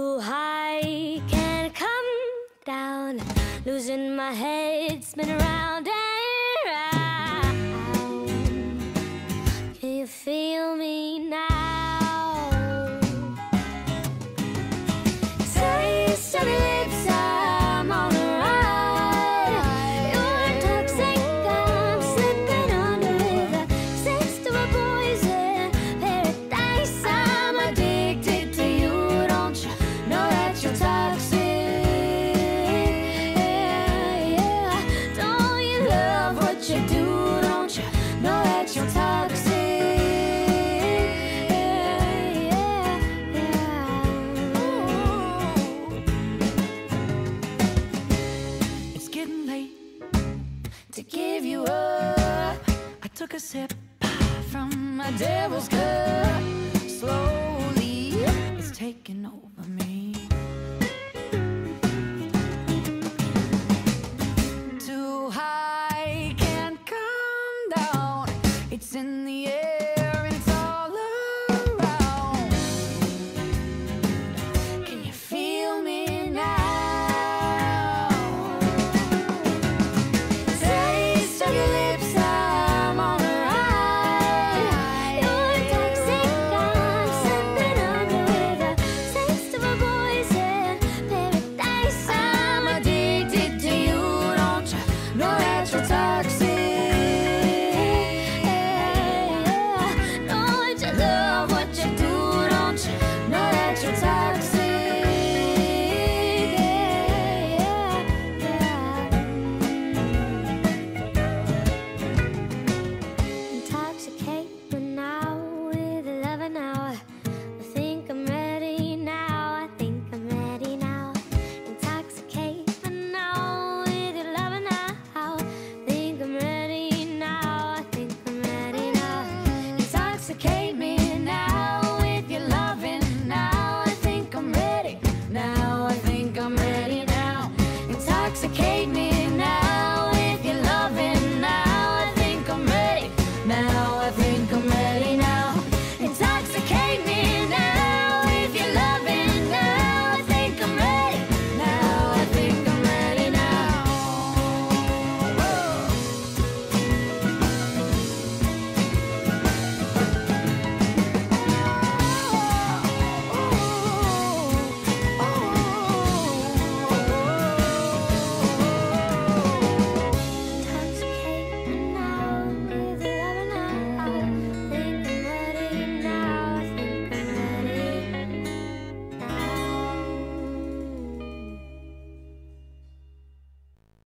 too high, can't come down. Losing my head, spin around and round. Can you feel me now? Taste of your lips, I'm on the ride. You're toxic, I'm slipping under the taste of a poison paradise. I'm addicted to you, don't you know that you're toxic? Yeah. Don't you love what you do, don't you know that you're toxic? It's getting late to give you up. I took a sip from my devil's cup. Slow